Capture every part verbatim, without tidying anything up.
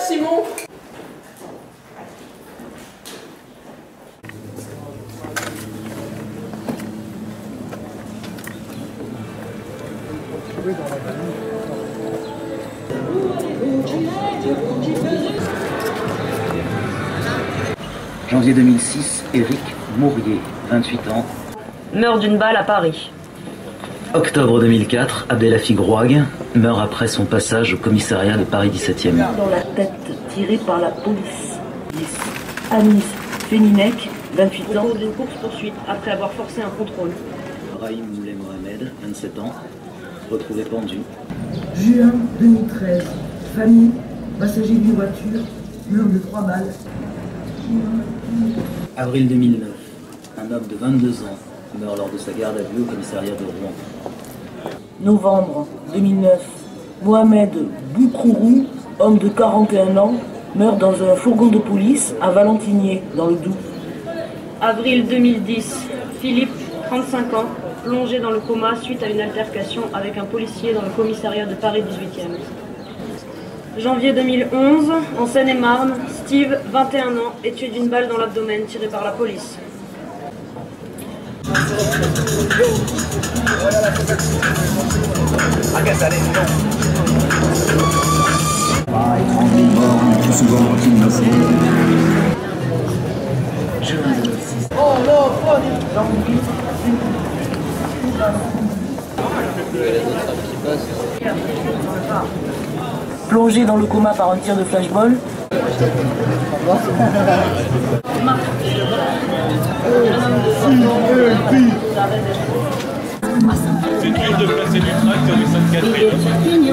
Simon. Janvier deux mille six, Éric Mourier, vingt-huit ans. Meurt d'une balle à Paris. Octobre deux mille quatre, Abdelafi Grouag meurt après son passage au commissariat de Paris dix-septième. Dans la tête, tiré par la police. Anis Féninec, vingt-huit ans. Au cours d'une course-poursuite, après avoir forcé un contrôle. Brahim Moulay Mohamed, vingt-sept ans, retrouvé pendu. Juin deux mille treize, famille, passager d'une voiture, mur de trois balles. Avril deux mille neuf, un homme de vingt-deux ans meurt lors de sa garde à vue au commissariat de Rouen. Novembre deux mille neuf, Mohamed Boukrourou, homme de quarante et un ans, meurt dans un fourgon de police à Valentinier, dans le Doubs. Avril deux mille dix, Philippe, trente-cinq ans, plongé dans le coma suite à une altercation avec un policier dans le commissariat de Paris dix-huitième. Janvier deux mille onze, en Seine-et-Marne, Steve, vingt et un ans, est tué d'une balle dans l'abdomen tirée par la police. Plongé dans le coma par un tir de flashball. C'est une ville de placer du tract sur du Sainte-Catherine.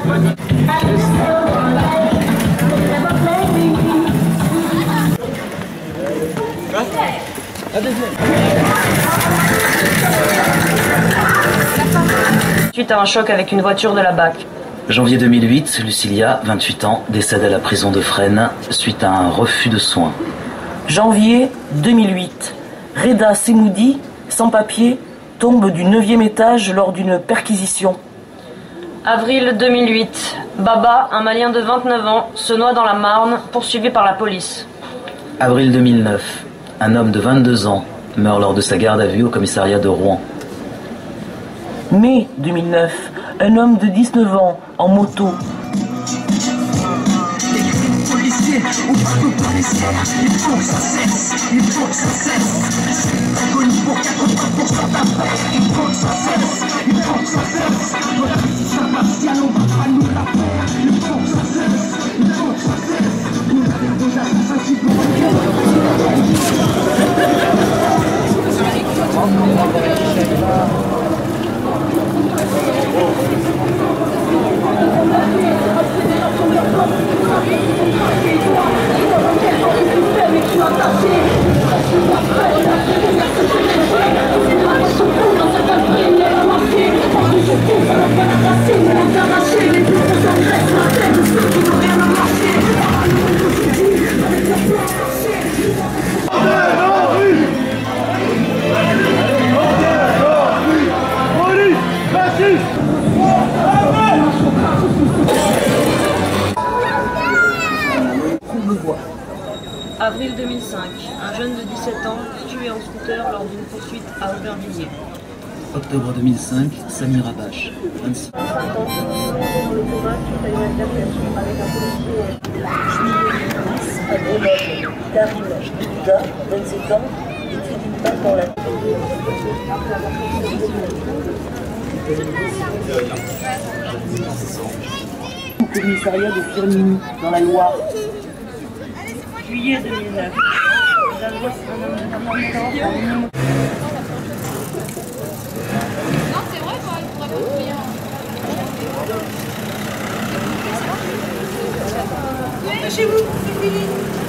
Suite à un choc avec une voiture de la B A C. Janvier deux mille huit, Lucilia, vingt-huit ans, décède à la prison de Fresnes suite à un refus de soins. Janvier deux mille huit, Reda Semoudi, sans papier, tombe du neuvième étage lors d'une perquisition. Avril deux mille huit, Baba, un Malien de vingt-neuf ans, se noie dans la Marne, poursuivi par la police. Avril deux mille neuf, un homme de vingt-deux ans meurt lors de sa garde à vue au commissariat de Rouen. Mai deux mille neuf, un homme de dix-neuf ans en moto. Avril deux mille cinq, un jeune de dix-sept ans tué en scooter lors d'une poursuite à Aubervilliers. Octobre deux mille cinq, Samir Abache, vingt-six ans. Le coma suite à une altercation avec un policier. À Grenoble, Karim Bouda, vingt-sept ans, est tué d'une balle dans la tête. Au commissariat de Firminy, dans la Loire. Juillet deux mille neuf, j'annonce un homme de quarante ans en une moto. Non, c'est vrai, quoi, il pourrait pas payer. Venez chez vous, c'est fini.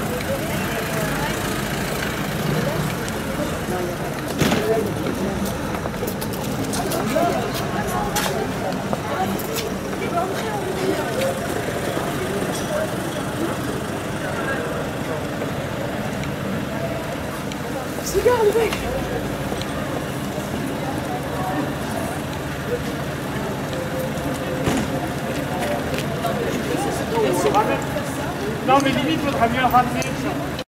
Cigare, le mec. Non, mais limite, faudra mieux rappeler ça.